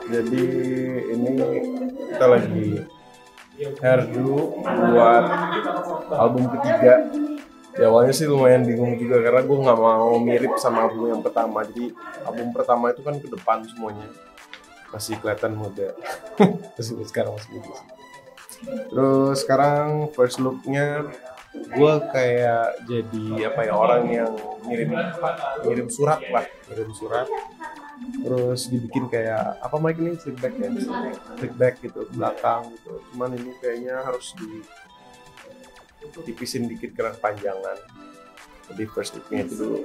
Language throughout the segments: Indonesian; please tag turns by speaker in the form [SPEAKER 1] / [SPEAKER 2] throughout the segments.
[SPEAKER 1] Jadi ini kita lagi hairdo buat album ketiga. Ya awalnya sih lumayan bingung juga karena gue nggak mau mirip sama album yang pertama. Jadi album pertama itu kan ke depan semuanya, masih kelihatan muda. Terus sekarang masih muda. Terus sekarang first looknya gue kayak jadi apa ya, orang yang ngirim surat. Terus dibikin kayak apa mic ini, flip back gitu ke belakang gitu. Cuman ini kayaknya harus tipisin dikit karena panjangan. Jadi first looknya itu dulu.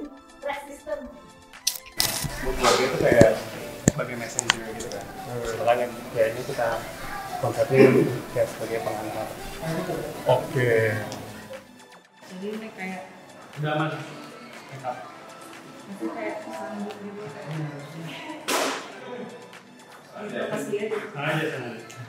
[SPEAKER 1] Mood itu kayak
[SPEAKER 2] sebagai messenger gitu kan. Makanya kayaknya kita konsepnya kayak sebagai pengantar.
[SPEAKER 1] Oke.
[SPEAKER 3] Jadi ini kayak
[SPEAKER 2] Udah aman.
[SPEAKER 3] masih kayak sambung gitu kayak kasih aja.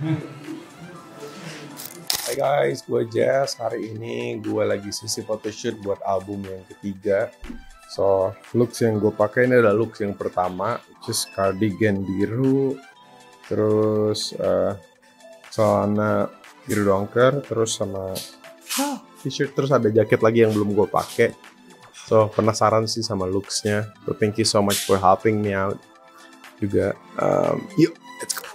[SPEAKER 1] Hai guys, gue Jazz. Hari ini gue lagi sisi photoshoot buat album yang ketiga. So, looks yang gue pakai ini adalah looks yang pertama, which is cardigan biru, terus celana biru dongker, terus sama t-shirt, terus ada jaket lagi yang belum gue pakai. So, penasaran sih sama looksnya. So, thank you so much for helping me out juga. Yuk, let's go.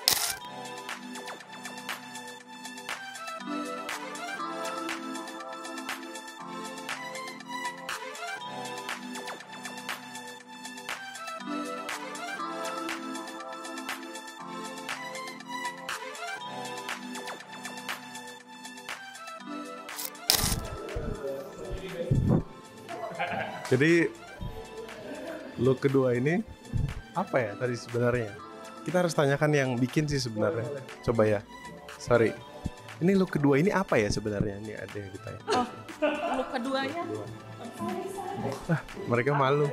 [SPEAKER 1] Jadi look kedua ini apa ya tadi sebenarnya? Kita harus tanyakan yang bikin sih sebenarnya. Coba ya. Sorry. Ini look kedua ini apa ya sebenarnya? Ini ada yang ditanya.
[SPEAKER 3] Oh, look keduanya
[SPEAKER 1] Mereka malu.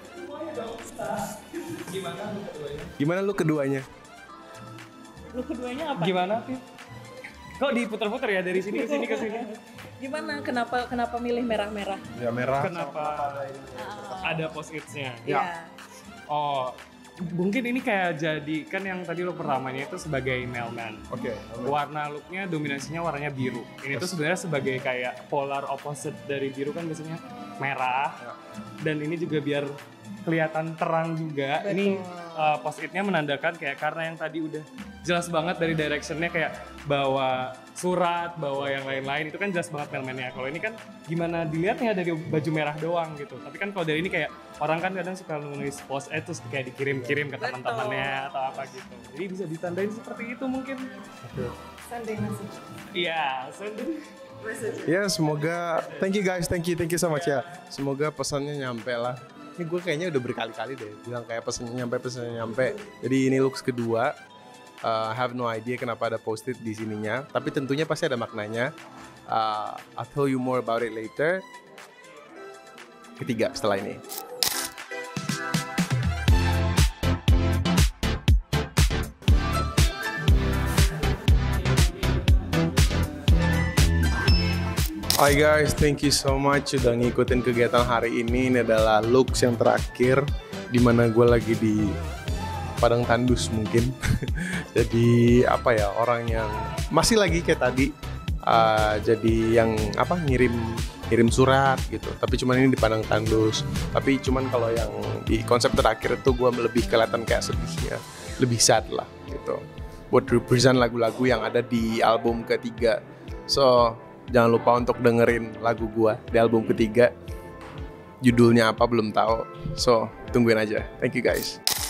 [SPEAKER 1] Gimana look keduanya?
[SPEAKER 3] look keduanya apa?
[SPEAKER 2] Gimana sih? Kok diputer-puter ya dari sini ke sini ke sini?
[SPEAKER 3] Gimana? Kenapa milih merah-merah?
[SPEAKER 1] Ya merah.
[SPEAKER 2] Kenapa ada post-itsnya?
[SPEAKER 3] Iya.
[SPEAKER 2] Oh, mungkin ini kayak jadi kan yang tadi look pertamanya itu sebagai mailman.
[SPEAKER 1] Oke.
[SPEAKER 2] Warna looknya dominasinya warnanya biru. Ini tuh sebenarnya sebagai kayak polar opposite dari biru kan biasanya merah. Dan ini juga biar kelihatan terang juga.
[SPEAKER 3] Betul.
[SPEAKER 2] Ini post-itnya menandakan kayak karena yang tadi udah jelas banget dari directionnya kayak bawa surat, bawa yang lain-lain itu kan jelas banget mailman-nya. Kalau ini kan gimana dilihatnya dari baju merah doang gitu. Tapi kan kalau dari ini kayak orang kan kadang suka nulis post-it terus kayak dikirim-kirim ke teman-temannya atau apa gitu. Jadi bisa ditandain seperti itu mungkin.
[SPEAKER 3] Sunday message.
[SPEAKER 2] Iya, Sunday.
[SPEAKER 1] Ya semoga, thank you guys, thank you so much ya. Semoga pesannya nyampe lah. Ini gue kayaknya udah berkali-kali deh bilang kayak pesannya nyampe. Jadi ini looks kedua. Have no idea kenapa ada post-it di sininya. Tapi tentunya pasti ada maknanya. I'll tell you more about it later. Ketiga setelah ini. Hai guys, thank you so much udah ngikutin kegiatan hari ini. Ini adalah looks yang terakhir dimana gue lagi di Padang Tandus mungkin. Jadi apa ya, orang yang masih lagi kayak tadi, jadi yang apa, ngirim surat gitu. Tapi cuman ini di Padang Tandus. Tapi cuman kalau yang di konsep terakhir itu gue lebih kelihatan kayak sedihnya, lebih sad lah gitu. Buat represent lagu-lagu yang ada di album ketiga. So jangan lupa untuk dengerin lagu gua di album ketiga. Judulnya apa belum tahu. So, tungguin aja. Thank you guys.